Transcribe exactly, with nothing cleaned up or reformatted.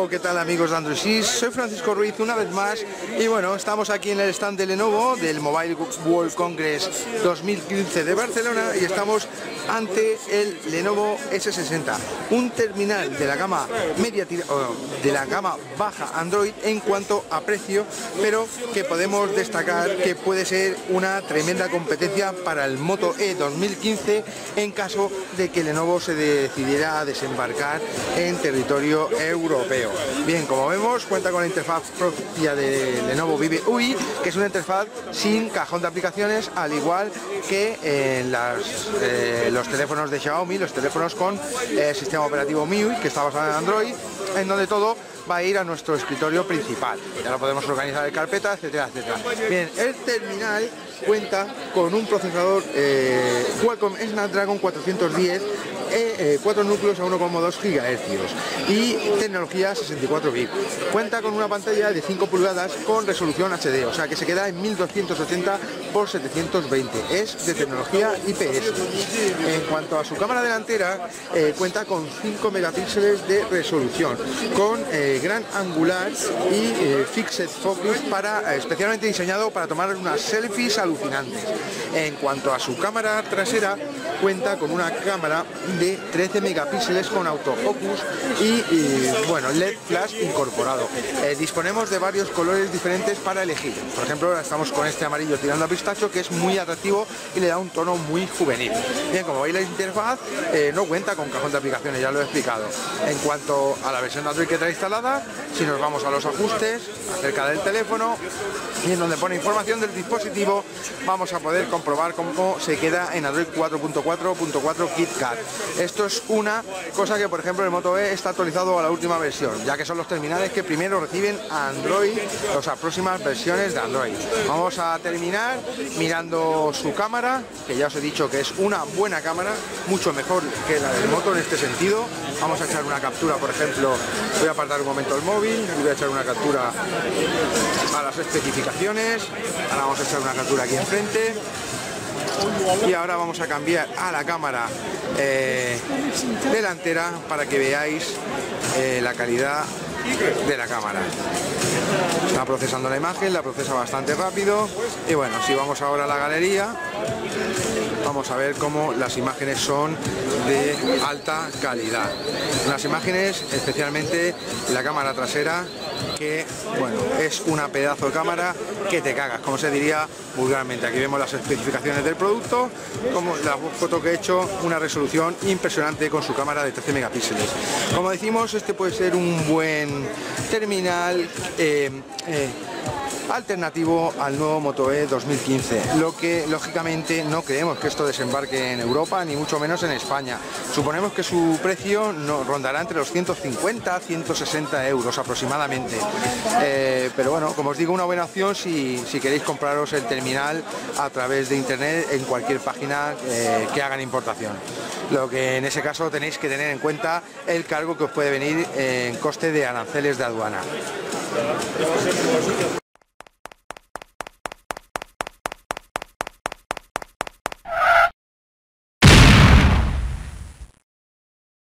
Bueno, ¿qué tal amigos de Android? Soy Francisco Ruiz una vez más y bueno, estamos aquí en el stand de Lenovo del Mobile World Congress dos mil quince de Barcelona y estamos ante el Lenovo ese sesenta, un terminal de la gama media de la gama baja Android en cuanto a precio, pero que podemos destacar que puede ser una tremenda competencia para el Moto E dos mil quince en caso de que Lenovo se decidiera a desembarcar en territorio europeo. Bien, como vemos, cuenta con la interfaz propia de Lenovo Vive U I, que es una interfaz sin cajón de aplicaciones, al igual que en las, eh, los teléfonos de Xiaomi, los teléfonos con eh, sistema operativo M I U I, que está basado en Android, en donde todo va a ir a nuestro escritorio principal. Ya lo podemos organizar en carpeta, etcétera, etcétera. Bien, el terminal cuenta con un procesador eh, Qualcomm Snapdragon cuatrocientos diez, eh, cuatro núcleos a uno coma dos gigahercios y tecnología sesenta y cuatro bits. Cuenta con una pantalla de cinco pulgadas con resolución H D, o sea que se queda en mil doscientos ochenta por setecientos veinte. Es de tecnología I P S. En cuanto a su cámara delantera, eh, cuenta con cinco megapíxeles de resolución, con eh, gran angular y eh, fixed focus, para, eh, especialmente diseñado para tomar unas selfies alucinantes. En cuanto a su cámara trasera, cuenta con una cámara de trece megapíxeles con autofocus y, y bueno, L E D flash incorporado. Eh, disponemos de varios colores diferentes para elegir. Por ejemplo, ahora estamos con este amarillo tirando a pistacho, que es muy atractivo y le da un tono muy juvenil. Bien, como veis, la interfaz eh, no cuenta con cajón de aplicaciones, ya lo he explicado. En cuanto a la versión de Android que trae instalada, si nos vamos a los ajustes acerca del teléfono y en donde pone información del dispositivo, vamos a poder comprobar cómo se queda en Android cuatro punto cuatro punto cuatro KitKat. Esto es una cosa que, por ejemplo, el Moto E está actualizado a la última versión, ya que son los terminales que primero reciben Android, o sea, próximas versiones de Android. Vamos a terminar mirando su cámara, que ya os he dicho que es una buena cámara, mucho mejor que la del Moto en este sentido. Vamos a echar una captura, por ejemplo, voy a apartar un momento el móvil y voy a echar una captura a las especificaciones. Ahora vamos a echar una captura aquí enfrente. Y ahora vamos a cambiar a la cámara eh, delantera para que veáis eh, la calidad de la cámara. Está procesando la imagen, la procesa bastante rápido. Y bueno, si vamos ahora a la galería, vamos a ver cómo las imágenes son de alta calidad. Las imágenes, especialmente la cámara trasera, que bueno, es una pedazo de cámara que te cagas, como se diría vulgarmente. Aquí vemos las especificaciones del producto, como la foto que he hecho, una resolución impresionante con su cámara de trece megapíxeles. Como decimos, este puede ser un buen terminal eh, eh, alternativo al nuevo Moto E dos mil quince, lo que lógicamente no creemos que esto desembarque en Europa, ni mucho menos en España. Suponemos que su precio no, rondará entre los ciento cincuenta a ciento sesenta euros aproximadamente, eh, pero bueno, como os digo, una buena opción si, si queréis compraros el terminal a través de internet en cualquier página eh, que hagan importación. Lo que en ese caso tenéis que tener en cuenta el cargo que os puede venir en coste de aranceles de aduana.